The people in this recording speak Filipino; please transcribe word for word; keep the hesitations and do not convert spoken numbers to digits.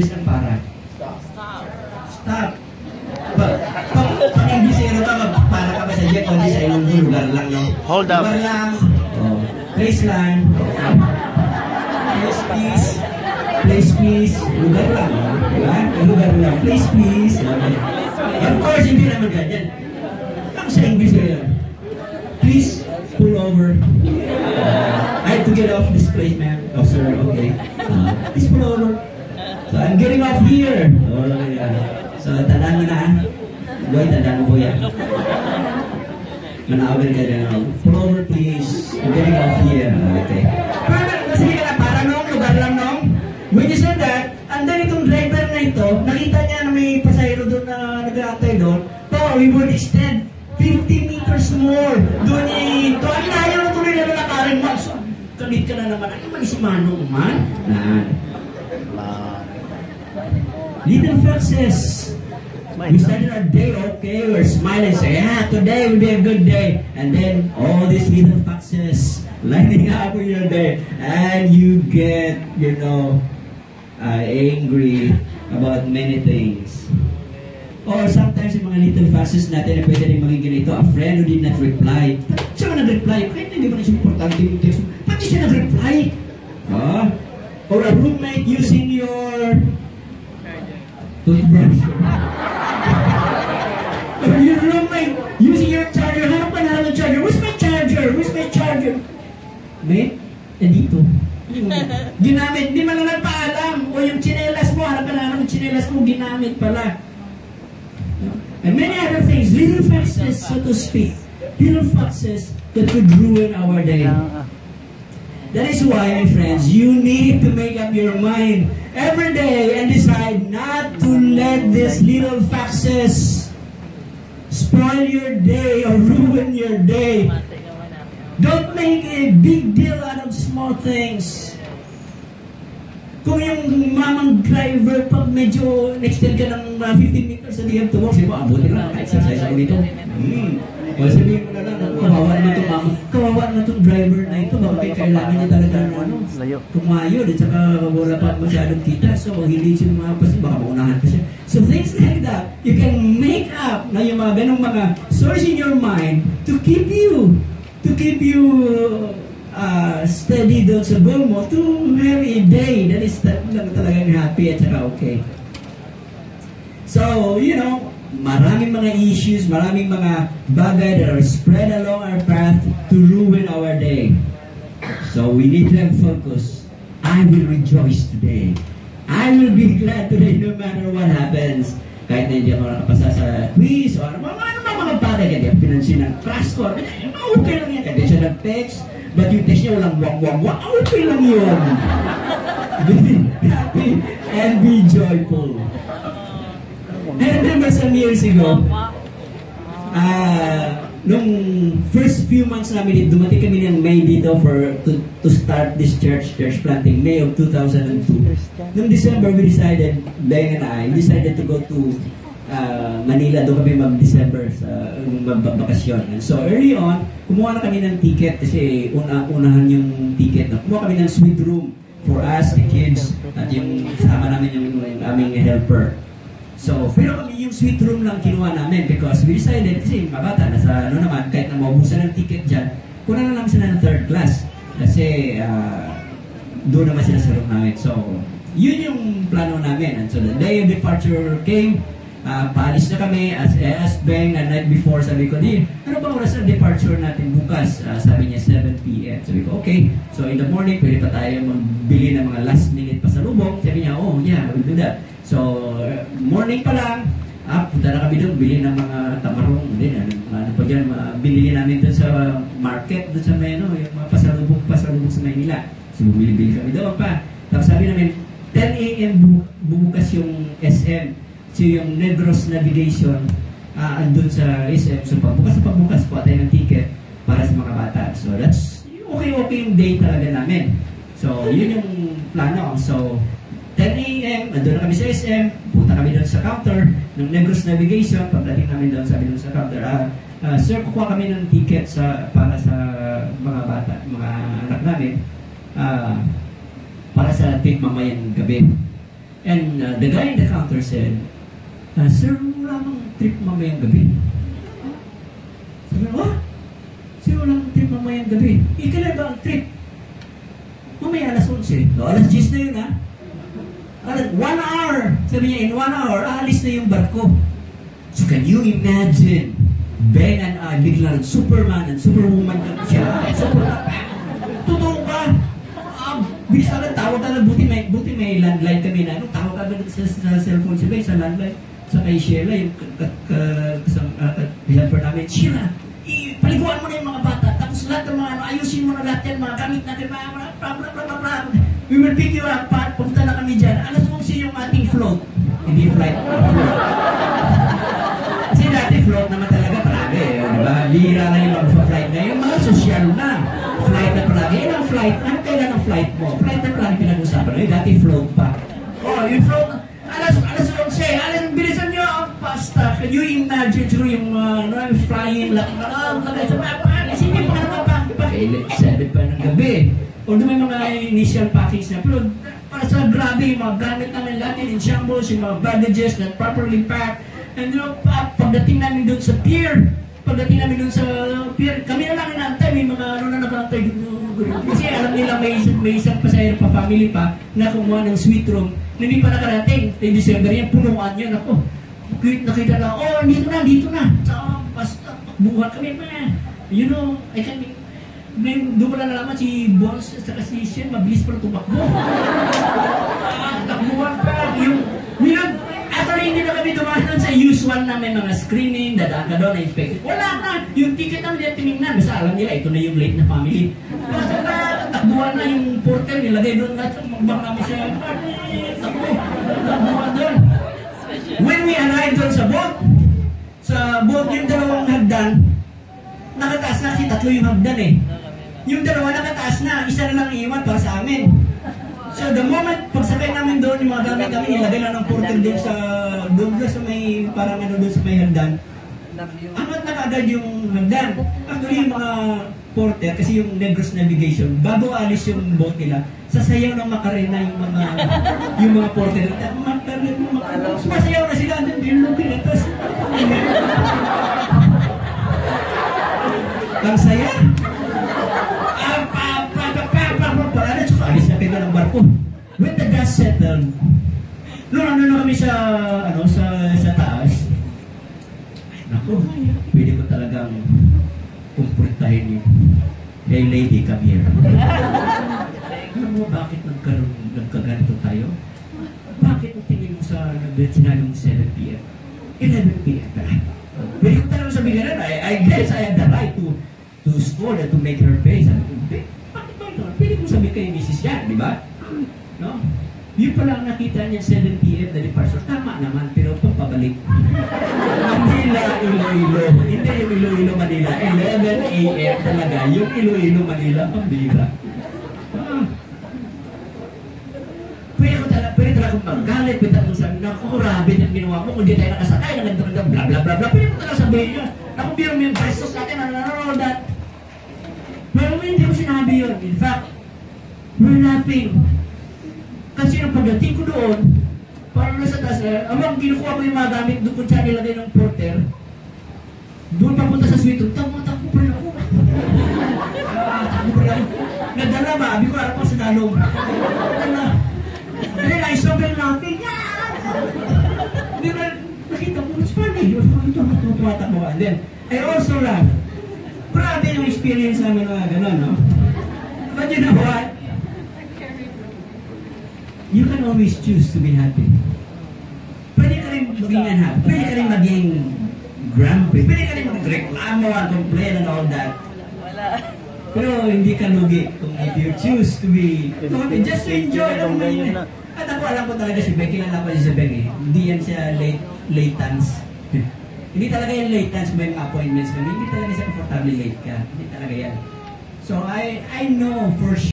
English ng para? Stop. Stop. Pag, pag, pag Englishero ka, para ka ba sa jet, kundi sa ilong lugar lang, no? Hold up. Lugar lang. Oh. Place lang. Place, please. Place, please. Lugar lang, no? Diba? Lugar lang. Place, please. Okay. Of course, hindi naman ganyan. Ako sa English yun. Please, pull over. Uh, I have to get off this place, ma'am. Oh, sir, okay. Uh, please pull over. So, I'm getting off here. Oh, yeah. So, tandaan mo na. Boy, tandaan mo po yan. Manawin ka dyan. Pull over, please. I'm getting off here. Okay. Pero, sige ka na, para nung, lugar lang nung. When you said that, andan itong driver na ito, nakita niya na may pasahero doon na nag-aantay doon. So, we would extend fifty meters more. Doon ito. Ang ayaw na tuloy na nalakarin mo. So, kalit ka na naman. Ano man si Manong man? Na. Little foxes. We started our day, okay, we're smiling, say, yeah, today will be a good day. And then all these little foxes lining up with your day. And you get, you know, uh, angry about many things. Or sometimes yung mga little foxes natin na pwede rin maging ganito, a friend who did not reply. Ba't siya nag-reply? Kahit hindi mo na siya importante yung text mo. Ba't siya nag-reply? Huh? Or a roommate using your toothbrush. Or your roommate using your charger. Hanap ka na ng charger. Where's my charger? Where's my charger? Mate, eh dito. Ginamit. Di man lang nagpaalam. O yung chinelas mo, hanap ka na ng chinelas mo, ginamit pala. And many other things. Little foxes, so to speak. Little foxes that could ruin our day. That is why, my friends, you need to make up your mind every day and decide not to let these little foxes spoil your day or ruin your day. Don't make a big deal out of small things. Kung yung mamang driver, pag medyo extend ka ng uh, fifteen meters and you have to walk, sabi mo, abutin lang, exercise ako dito. Hmm. O sabihin mo na lang, kawawa na itong mama, kawawa na itong driver na ito, bakit kailangan niya talaga ng ano, kumayod, at saka wala pa masyadong kita, so hindi siya mapas, baka maunahan pa siya. So things like that, you can make up na yung mga ganong mga source in your mind to keep you, to keep you uh, steady doon sa goal mo, to have a day that is talagang happy at saka okay. So, you know, maraming mga issues, maraming mga bagay that are spread along our path to ruin our day. So we need to have focus. I will rejoice today. I will be glad today no matter what happens. Kahit na hindi ako nakapasa sa quiz o ano mga mga bagay, hindi ako pinansin ng crash score. Okay lang yan. Hindi siya nag-text, but yung text niya walang wak-wak-wak. Okay lang yun. Be happy and be joyful. I remember some years ago, uh, nung first few months namin, dumating kami ng May dito for to, to start this church, church planting, May of two thousand two. Noong December, we decided, Beng and I, decided to go to uh, Manila. Doon kami mag-December sa mag-bakasyon. And so early on, kumuha na kami ng ticket kasi una-unahan yung ticket. Kumuha kami ng suite room for us, the kids, at yung kasama namin yung, yung aming helper. So, pero kami yung suite room lang kinuha namin because we decided, kasi mga bata, nasa ano naman, kahit na maubusan ng ticket dyan, kunan na lang sila ng third class. Kasi, uh, doon naman sila sa room namin. So, yun yung plano namin. And so, the day of departure came, uh, paalis na kami, as, as Beng, a night before, sabi ko, di, ano bang oras ang departure natin bukas? Uh, sabi niya, seven p m Sabi ko, okay. So, in the morning, pwede pa tayo magbili ng mga last minute pasalubong. Sabi niya, oh, yeah, we'll do that. So, morning pa lang, ah, punta na kami doon, bili ng mga tamarong, din, ano, ano pa dyan, binili namin doon sa market, doon sa may, ano, yung mga pasalubong, pasalubong sa Maynila. So, bumili-bili kami doon pa. Tapos sabi namin, ten a m bu bubukas yung S M. So, yung Negros Navigation, ah, andun sa S M. So, pagbukas sa pagbukas, po tayo ng ticket para sa mga bata. So, that's, okay-okay yung day talaga namin. So, yun yung plano. So, ten a m, andun na kami sa S M, punta kami doon sa counter ng Negros Navigation, pagdating namin doon, sabi doon sa counter, ah, uh, sir, kukuha kami ng ticket sa, para sa mga bata, mga anak namin, uh, para sa trip mamayang gabi. And uh, the guy in the counter said, uh, Sir, wala bang trip mamayang gabi? Sabi ko, what? Sir, wala bang trip mamayang gabi? Ikala ba ang trip? Mamaya alas onse. No, alas diyes na yun, ha? Alas, one hour. Sabi niya, in one hour, aalis na yung barko. So can you imagine, Ben and I, biglang Superman and Superwoman na siya. Superman. Totoo ba? Um, bisa na tawag ka na, buti may, buti may landline kami na. Ano, tawag ka na sa, sa cellphone si Ben, sa landline. Sa kay Sheila, yung helper namin. Sheila, paliguan mo na yung mga bata. Tapos lahat ng mga ano, ayusin mo na lahat yan, mga gamit natin, mga mga bla bla bla bla. We will pick you up, pumunta na kami dyan. Alas onse yung ating float. Hindi flight. Kasi dati float naman talaga palagi. Diba? Lira na yung mag-flight na yung mga social na. Flight na palagi. Yan ang flight. Ano kailan ang flight mo? Flight na palagi pinag-usapan. Eh, dati float pa. Oh, yung float. Alas, alas onse. Alas, bilisan nyo ang pasta. Can you imagine through yung uh, no, flying lang. Ah, kagay sa mga paalis. Hindi pa naman pa. seven pa ng gabi. Although may mga initial package na. Pero para sa grabe, yung mga gamit namin natin in shambles, yung mga baggages not properly packed. And you know, pagdating namin doon sa pier, pagdating namin doon sa pier, kami na lang inantay, may mga ano na nakantay. Kasi alam nila may, may isang pasahero pa, family pa, na kumuha ng suite room, na hindi pa nakarating. Yung December yan, punuan yun ako. Nakita na, oh, dito na, dito na. So, basta, buhat kami pa. You know, I can may doon ko lang nalaman si Boss at si Shen, mabilis pa na tumakbo. Ah, takbuhan pa. Yung, minag, actually hindi na kami dumaan doon sa usual na may mga screening, dadaan ka doon, na-inspect. Wala na. Yung ticket namin nila tinignan. Basta alam nila, ito na yung late na family. Basta na, takbuhan na yung porter, nilagay doon lahat. Magbang namin siya. Takbo. Takbuhan doon. When we arrived doon sa boat, sa boat yung dalawang hagdan, nakataas na kasi tatlo yung hagdan eh. Yung dalawa nakataas na, isa na lang iwan para sa amin. So the moment, pagsakay namin doon, yung mga gamit namin, ilagay lang ng porter doon sa, doon sa may, parang ano doon sa may hagdan. Angat na kaagad yung hagdan. Actually yung mga porter, kasi yung Negros Navigation, bago alis yung boat nila, sasayaw ng Macarena yung mga, yung mga porter. Macarena, Macarena, sumasayaw na sila, doon, bilogin na, tapos, ang saya. Alis na kayo ng barko. When the dust settled, nung ano na kami sa, ano, sa, sa taas, naku, pwede ko talagang kumpritahin yung, hey lady, come here. Alam mo bakit nagkaroon, nagkaganito tayo? Bakit ang tingin mo sa sinabi mong seven p m? eleven p m Pwede ko talagang sabihin na, I, I guess I had the right to to scold her, to make her pay. Sabi ko, bakit ba ito? Pwede kong sabihin kayo missis yan, di ba? No? Yun pala ang nakita niya seven p m na departure. Tama naman, pero pagpabalik. Manila, Iloilo. Hindi yung Iloilo, Manila. eleven a m talaga. Yung Iloilo, Manila, pambira. Ah. Pwede ko talaga, pwede talaga kong magalit. Pwede talaga sabi, naku, grabe na ginawa mo. Kung di tayo nakasakay, naganda-ganda, bla bla bla bla. Pwede ko talaga sabihin yun. Naku, biro mo yung prestos natin, ano, ano, ano, that. Pero hindi ko sinabi yun. In fact, we're laughing. Kasi nung pagdating ko doon, parang nasa taas, eh, amang kinukuha ko yung mga gamit doon kung saan nilagay ng porter, doon papunta sa suite room, takbo, takbo pa rin ako. Ah, takbo pa rin ako. Nadala ba? Abi ko, harap ako sa dalong. Nadala. Then I saw them laughing. Di ba, nakita ko, it's funny. Ito, tumatakbo ka. Then, I also laugh. Grabe yung experience namin mga gano'n, no? But you know what? You can always choose to be happy. Pwede ka rin maging unhappy. Pwede ka rin maging grumpy. Pwede ka rin magreklamo and complain and all that. Pero hindi ka lugi kung if you choose to be happy. Just to enjoy the moment. At ako alam ko talaga si Becky, kilala ko si Becky. Hindi yan siya late, late dance. Hindi talaga yung late dance may appointments kami. Hindi talaga siya comfortable late ka. Hindi talaga yan. So I I know for sure.